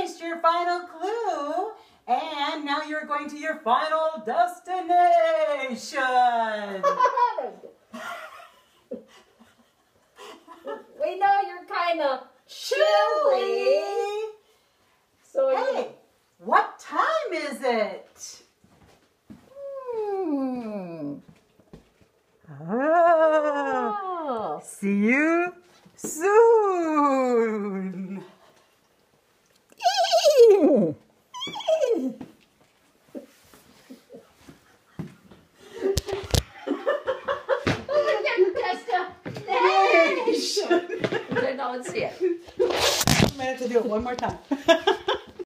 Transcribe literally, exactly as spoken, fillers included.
finished your final clue, and now you're going to your final destination. We know you're kind of chilly. So hey, what time is it? Hmm. Oh, see you soon. Let's see it. I'm going to have to do it one more time.